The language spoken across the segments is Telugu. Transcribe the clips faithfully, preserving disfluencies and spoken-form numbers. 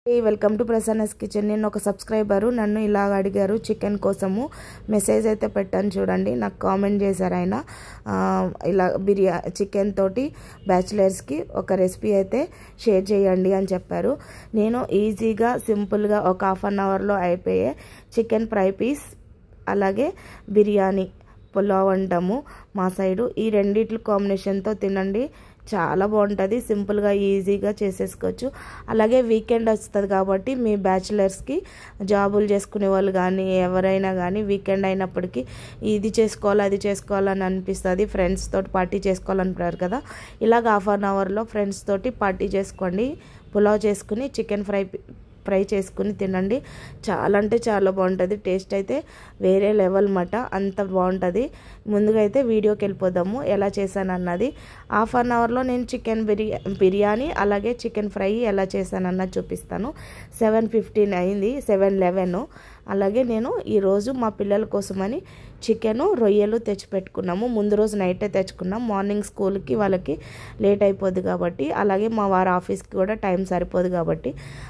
Hey, welcome to Prasanna's Kitchen. నేను ఒక సబ్స్క్రైబర్ నన్ను ఇలాగ అడిగారు చికెన్ కోసము మెసేజ్ అయితే పెట్టాను చూడండి. నాకు కామెంట్ చేశారు ఆయన ఇలా బిర్యా చికెన్ తోటి బ్యాచిలర్స్ కి ఒక రెసిపీ అయితే షేర్ చేయండి అని చెప్పారు. నేను ఈజీగా సింపుల్ గా ఒక హాఫ్ అన్ అవర్ లో అయిపోయే చికెన్ ఫ్రై పీస్ అలాగే బిర్యానీ పులావ్ అంటాము మా సైడ్ ఈ రెండిట్ల కాంబినేషన్ తో తినండి. చాలా బాగుంటది. సింపుల్ గా ఈజీగా చేసేసుకోవచ్చు. అలాగే వీకెండ్ వస్తది కాబట్టి మీ బ్యాచిలర్స్ కి జాబులు చేసుకునే వాళ్ళు గాని ఎవరైనా గాని వీకెండ్ అయినప్పటికీ ఇది చేసుకోవాలి అది చేసుకోవాలని అనిపిస్తది. ఫ్రెండ్స్ తోటి పార్టీ చేసుకోవాలనుకుంటారు కదా. ఇలాగ హాఫ్ అన్ అవర్ లో ఫ్రెండ్స్ తోటి పార్టీ చేసుకోండి. పులావ్ చేసుకుని చికెన్ ఫ్రై ఫ్రై చేసుకుని తినండి. చాలా అంటే చాలా బాగుంటుంది. టేస్ట్ అయితే వేరే లెవెల్ మాట అంత బాగుంటుంది. ముందుగా అయితే వీడియోకి వెళ్ళిపోదాము ఎలా చేశాను అన్నది. హాఫ్ అన్ అవర్లో నేను చికెన్ బిర్యా బిర్యానీ అలాగే చికెన్ ఫ్రై ఎలా చేశాను అన్నది చూపిస్తాను. సెవెన్ ఫిఫ్టీన్ అయింది, సెవెన్ లెవెన్. అలాగే నేను ఈరోజు మా పిల్లల కోసమని చికెను రొయ్యలు తెచ్చిపెట్టుకున్నాము. ముందు రోజు నైటే తెచ్చుకున్నాం. మార్నింగ్ స్కూల్కి వాళ్ళకి లేట్ అయిపోద్ది కాబట్టి అలాగే మా వారి ఆఫీస్కి కూడా టైం సరిపోదు కాబట్టి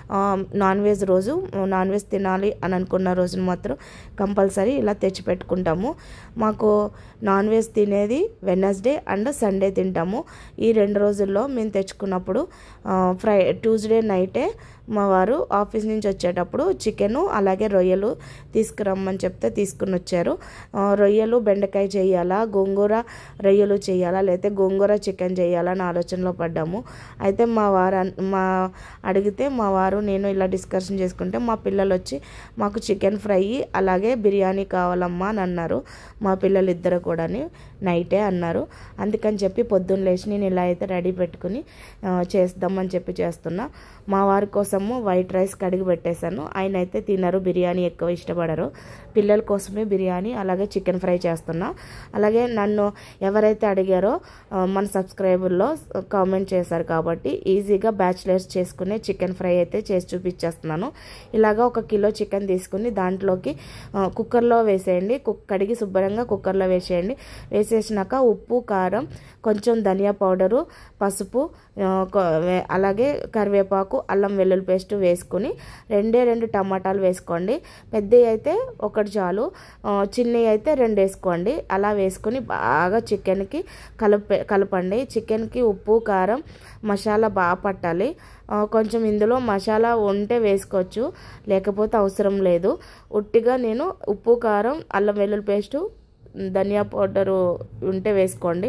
నాన్ వెజ్ రోజు నాన్ వెజ్ తినాలి అని అనుకున్న రోజున మాత్రం కంపల్సరీ ఇలా తెచ్చిపెట్టుకుంటాము. మాకు నాన్ వెజ్ తినేది వెనస్డే అండ్ సండే తింటాము. ఈ రెండు రోజుల్లో మేము తెచ్చుకున్నప్పుడు ఫ్రై ట్యూస్డే నైటే మా వారు ఆఫీస్ నుంచి వచ్చేటప్పుడు చికెను అలాగే రొయ్యలు తీసుకురమ్మని చెప్తే తీసుకుని వచ్చారు. రొయ్యలు బెండకాయ చేయాలా, గోంగూర రొయ్యలు చేయాలా, లేకపోతే గోంగూర చికెన్ చేయాలా అని ఆలోచనలో పడ్డాము. అయితే మా వారు మా అడిగితే మా వారు నేను ఇలా డిస్కషన్ చేసుకుంటే మా పిల్లలు వచ్చి మాకు చికెన్ ఫ్రై అలాగే బిర్యానీ కావాలమ్మా అని అన్నారు. మా పిల్లలు ఇద్దరు కూడా నైటే అన్నారు. అందుకని చెప్పి పొద్దున్న లేచి నేను ఇలా అయితే రెడీ పెట్టుకుని చేద్దామని చెప్పి చేస్తున్నా. మా వారి కోసము వైట్ రైస్ కడిగి పెట్టేశాను. ఆయన అయితే తినరు, బిర్యానీ ఎక్కువ ఇష్టపడరు. పిల్లల కోసమే బిర్యానీ అలాగే చికెన్ ఫ్రై చేస్తున్నా. అలాగే నన్ను ఎవరైతే అడిగారో మన సబ్స్క్రైబర్లో కామెంట్ చేశారు కాబట్టి ఈజీగా బ్యాచిలర్స్ చేసుకునే చికెన్ ఫ్రై అయితే చేసి చూపించేస్తున్నాను. ఇలాగా ఒక కిలో చికెన్ తీసుకుని దాంట్లోకి కుక్కర్లో వేసేయండి. కడిగి శుభ్రంగా కుక్కర్లో వేసేయండి. వేసేసినాక ఉప్పు, కారం, కొంచెం ధనియా పౌడరు, పసుపు, అలాగే కరివేపాకు, అల్లం వెల్లుల్లి పేస్ట్ వేసుకుని రెండే రెండు టమాటాలు వేసుకోండి. పెద్దవి అయితే ఒకటి చాలు, చిన్నవి అయితే రెండు వేసుకోండి. అలా వేసుకుని బాగా చికెన్కి కలప కలపండి. చికెన్కి ఉప్పు, కారం, మసాలా బాగా పట్టాలి. కొంచెం ఇందులో మసాలా ఉంటే వేసుకోవచ్చు, లేకపోతే అవసరం లేదు. ఉట్టిగా నేను ఉప్పు, కారం, అల్లం వెల్లుల్లి పేస్టు, ధనియా పౌడరు ఉంటే వేసుకోండి.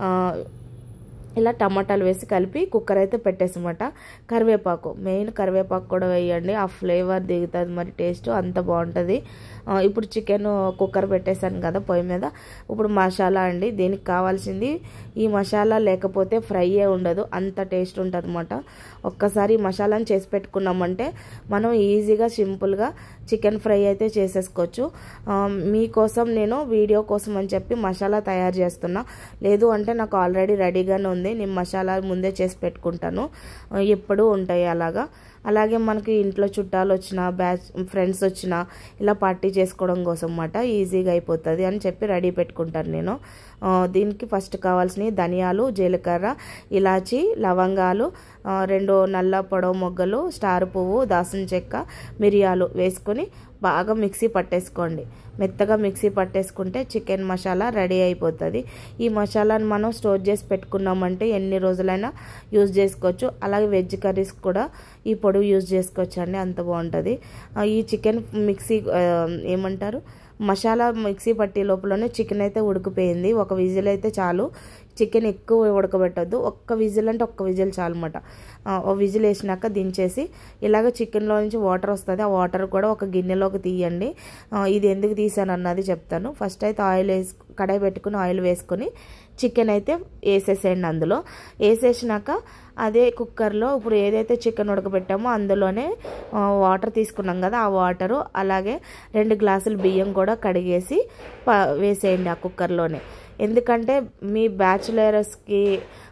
ఇలా టమాటాలు వేసి కలిపి కుక్కర్ అయితే పెట్టేసమాట. కరివేపాకు మెయిన్ కరివేపాకు కూడా వేయండి. ఆ ఫ్లేవర్ దిగుతుంది, మరి టేస్ట్ అంత బాగుంటుంది. ఇప్పుడు చికెన్ కుక్కర్ పెట్టేశాను కదా పొయ్యి మీద. ఇప్పుడు మసాలా అండి. దీనికి కావాల్సింది ఈ మసాలా లేకపోతే ఫ్రైయే ఉండదు, అంత టేస్ట్ ఉంటుంది అన్నమాట. ఒక్కసారి ఈ మసాలాను చేసి పెట్టుకున్నామంటే మనం ఈజీగా సింపుల్గా చికెన్ ఫ్రై అయితే చేసేసుకోవచ్చు. మీకోసం నేను వీడియో కోసం అని చెప్పి మసాలా తయారు చేస్తున్నా. లేదు అంటే నాకు ఆల్రెడీ రెడీగానే ఉంది. నేను మసాలా ముందే చేసి పెట్టుకుంటాను, ఎప్పుడూ ఉంటాయి అలాగా. అలాగే మనకి ఇంట్లో చుట్టాలు వచ్చినా బ్యాచ్ ఫ్రెండ్స్ వచ్చినా ఇలా పార్టీ చేసుకోవడం కోసం అన్నమాట ఈజీగా అయిపోతుంది అని చెప్పి రెడీ పెట్టుకుంటాను నేను. దీనికి ఫస్ట్ కావాల్సినవి ధనియాలు, జీలకర్ర, ఇలాచి, లవంగాలు, రెండు నల్ల పొడవు మొగ్గలు, స్టార్ పువ్వు, దాసం చెక్క, మిరియాలు వేసుకుని బాగా మిక్సీ పట్టేసుకోండి. మెత్తగా మిక్సీ పట్టేసుకుంటే చికెన్ మసాలా రెడీ అయిపోతుంది. ఈ మసాలాను మనం స్టోర్ చేసి పెట్టుకున్నామంటే ఎన్ని రోజులైనా యూజ్ చేసుకోవచ్చు. అలాగే వెజ్ కర్రీస్ కూడా ఈ పొడి యూజ్ చేసుకోవచ్చు అండి, అంత బాగుంటుంది. ఈ చికెన్ మిక్సీ ఏమంటారు మసాలా మిక్సీ పట్టే లోపలనే చికెన్ అయితే ఉడికిపోయింది. ఒక విజిల్ అయితే చాలు. చికెన్ ఎక్కువ ఉడకబెట్టద్దు, ఒక్క విజిల్ అంటే ఒక్క విజిల్ చాలు అన్నమాట. ఓ విజిల్ వేసినాక దించేసి ఇలాగ చికెన్లో నుంచి వాటర్ వస్తుంది. ఆ వాటర్ కూడా ఒక గిన్నెలోకి తీయండి. ఇది ఎందుకు తీసాను అన్నది చెప్తాను. ఫస్ట్ అయితే ఆయిల్ వేసి కడాయి పెట్టుకుని ఆయిల్ వేసుకొని చికెన్ అయితే వేసేసేయండి. అందులో వేసేసినాక అదే కుక్కర్లో ఇప్పుడు ఏదైతే చికెన్ ఉడకబెట్టామో అందులోనే వాటర్ తీసుకున్నాం కదా, ఆ వాటరు అలాగే రెండు గ్లాసులు బియ్యం కూడా కడిగేసి వేసేయండి ఆ కుక్కర్లోనే. ఎందుకంటే మీ బ్యాచులర్స్కి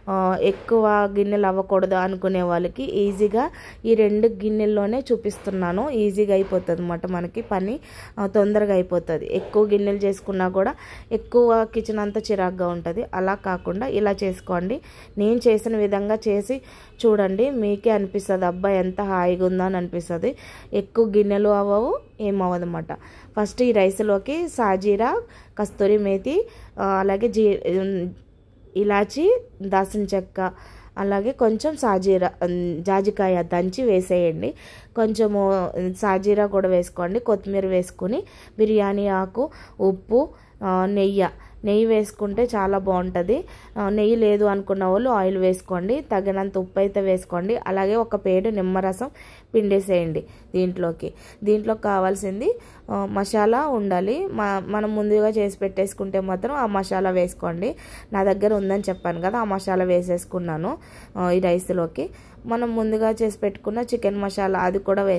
ఎక్కువ గిన్నెలు అవ్వకూడదు అనుకునే వాళ్ళకి ఈజీగా ఈ రెండు గిన్నెల్లోనే చూపిస్తున్నాను. ఈజీగా అయిపోతుంది అన్నమాట, మనకి పని తొందరగా అయిపోతుంది. ఎక్కువ గిన్నెలు చేసుకున్నా కూడా ఎక్కువ కిచెన్ అంతా చిరాగ్గా ఉంటుంది. అలా కాకుండా ఇలా చేసుకోండి. నేను చేసిన విధంగా చేసి చూడండి, మీకే అనిపిస్తుంది అబ్బా ఎంత హాయిగా ఉందో అని అనిపిస్తుంది. ఎక్కువ గిన్నెలు అవ్వవు, ఏమవ్వదన్నమాట. ఫస్ట్ ఈ రైస్లోకి సాజీరా, కస్తూరి మేతి, అలాగే జీ ఇలాచి, దాల్చిన చెక్క, అలాగే కొంచెం సాజీరా జాజికాయ దంచి వేసేయండి. కొంచెము సాజీరా కూడా వేసుకోండి. కొత్తిమీర వేసుకుని బిర్యానీ ఆకు, ఉప్పు, నెయ్యి నెయ్యి వేసుకుంటే చాలా బాగుంటుంది. నెయ్యి లేదు అనుకున్న వాళ్ళు ఆయిల్ వేసుకోండి. తగినంత ఉప్పు అయితే వేసుకోండి. అలాగే ఒక పేడు నిమ్మరసం పిండేసేయండి దీంట్లోకి. దీంట్లో కావాల్సింది మసాలా ఉండాలి. మనం ముందుగా చేసి పెట్టేసుకుంటే మాత్రం ఆ మసాలా వేసుకోండి. నా దగ్గర ఉందని చెప్పాను కదా, ఆ మసాలా వేసేసుకున్నాను ఈ రైస్లోకి. మనం ముందుగా చేసి పెట్టుకున్న చికెన్ మసాలా అది కూడా వే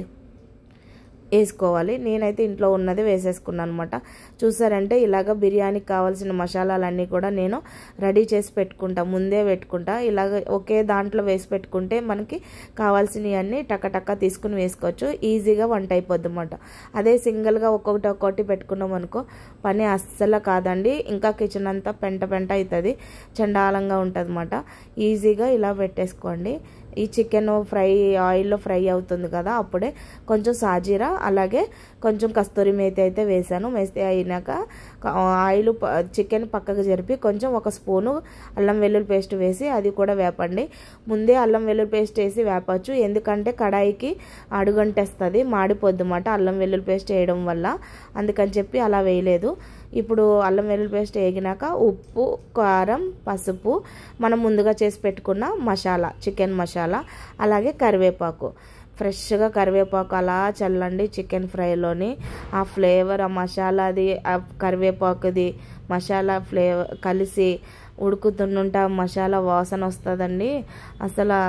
వేసుకోవాలి. నేనైతే ఇంట్లో ఉన్నది వేసేసుకున్నాను అనమాట. చూసారంటే ఇలాగ బిర్యానీకి కావాల్సిన మసాలాలన్నీ కూడా నేను రెడీ చేసి పెట్టుకుంటా, ముందే పెట్టుకుంటా. ఇలాగ ఒకే దాంట్లో వేసి పెట్టుకుంటే మనకి కావాల్సినవన్నీ టకటక్క తీసుకుని వేసుకోవచ్చు. ఈజీగా వంట అయిపోద్ది అన్నమాట. అదే సింగిల్గా ఒక్కొక్కటి ఒక్కొక్కటి పెట్టుకున్నాం అనుకో పని అస్సలు కాదండి. ఇంకా కిచెన్ అంతా పెంట పెంట అవుతుంది, చండాలంగా ఉంటుంది అన్నమాట. ఈజీగా ఇలా పెట్టేసుకోండి. ఈ చికెన్ ఫ్రై ఆయిల్లో ఫ్రై అవుతుంది కదా, అప్పుడే కొంచెం సాజీరా అలాగే కొంచెం కస్తూరి మేతి అయితే వేసాను. మేతి అయినాక ఆయిల్ చికెన్ పక్కకు జరిపి కొంచెం ఒక స్పూను అల్లం వెల్లుల్లి పేస్ట్ వేసి అది కూడా వేపండి. ముందే అల్లం వెల్లుల్లి పేస్ట్ వేసి వేపచ్చు, ఎందుకంటే కడాయికి అడుగంటేస్తుంది, మాడిపోద్ది అన్నమాట అల్లం వెల్లుల్లి పేస్ట్ వేయడం వల్ల. అందుకని చెప్పి అలా వేయలేదు. ఇప్పుడు అల్లం వెల్లుల్లి పేస్ట్ వేగినాక ఉప్పు, కారం, పసుపు, మనం ముందుగా చేసి పెట్టుకున్న మసాలా, చికెన్ మసాలా, అలాగే కరివేపాకు, ఫ్రెష్గా కరివేపాకు అలా చల్లండి చికెన్ ఫ్రైలోని. ఆ ఫ్లేవర్, ఆ మసాలాది, ఆ కరివేపాకుది మసాలా ఫ్లేవర్ కలిసి ఉడుకుతుంటే ఆ మసాలా వాసన వస్తుందండి. అసలు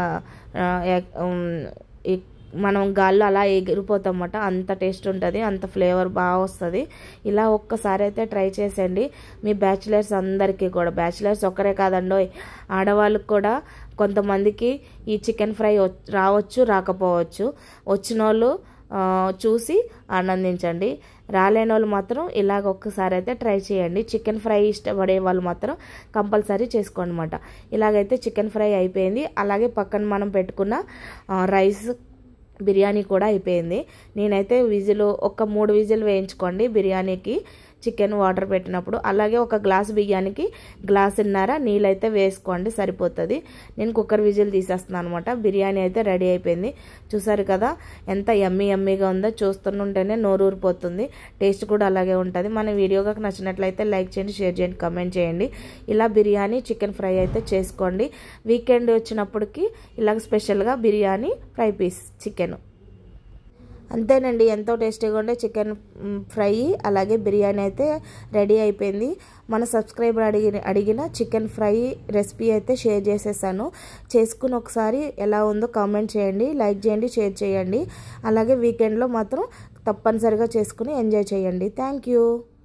మనం గాల్లో అలా ఎగిరిపోతామన్నమాట, అంత టేస్ట్ ఉంటుంది, అంత ఫ్లేవర్ బాగా వస్తుంది. ఇలా ఒక్కసారి అయితే ట్రై చేసేయండి. మీ బ్యాచిలర్స్ అందరికీ కూడా, బ్యాచిలర్స్ ఒక్కరే కాదండో, ఆడవాళ్ళకి కూడా కొంతమందికి ఈ చికెన్ ఫ్రై రావచ్చు రాకపోవచ్చు. వచ్చిన వాళ్ళు చూసి ఆనందించండి, రాలేని వాళ్ళు మాత్రం ఇలాగ ఒక్కసారి అయితే ట్రై చేయండి. చికెన్ ఫ్రై ఇష్టపడే వాళ్ళు మాత్రం కంపల్సరీ చేసుకోండి అన్నమాట. ఇలాగైతే చికెన్ ఫ్రై అయిపోయింది. అలాగే పక్కన మనం పెట్టుకున్న రైస్ బిర్యానీ కూడా అయిపోయింది. నేనైతే విజిల్ ఒక మూడు విజిల్ వేయించుకోండి బిర్యానీకి, చికెన్ వాటర్ పెట్టినప్పుడు. అలాగే ఒక గ్లాస్ బియ్యానికి గ్లాసున్నర నీళ్ళైతే వేసుకోండి, సరిపోతుంది. నేను కుక్కర్ విజిల్ తీసేస్తున్నాను అనమాట. బిర్యానీ అయితే రెడీ అయిపోయింది. చూసారు కదా ఎంత యమ్మీ యమ్మీగా ఉందో, చూస్తుంటేనే నోరు ఊరిపోతుంది. టేస్ట్ కూడా అలాగే ఉంటుంది. మన వీడియోగా నచ్చినట్లయితే లైక్ చేయండి, షేర్ చేయండి, కమెంట్ చేయండి. ఇలా బిర్యానీ చికెన్ ఫ్రై అయితే చేసుకోండి. వీకెండ్ వచ్చినప్పటికి ఇలాగ స్పెషల్గా బిర్యానీ ఫ్రై పీస్ చికెన్. అంతేనండి, ఎంతో టేస్టీగా ఉండే చికెన్ ఫ్రై అలాగే బిర్యానీ అయితే రెడీ అయిపోయింది. మన సబ్స్క్రైబర్ అడిగిన అడిగిన చికెన్ ఫ్రై రెసిపీ అయితే షేర్ చేసేసాను. చేసుకుని ఒకసారి ఎలా ఉందో కామెంట్ చేయండి, లైక్ చేయండి, షేర్ చేయండి. అలాగే వీకెండ్లో మాత్రం తప్పనిసరిగా చేసుకుని ఎంజాయ్ చేయండి. Thank you.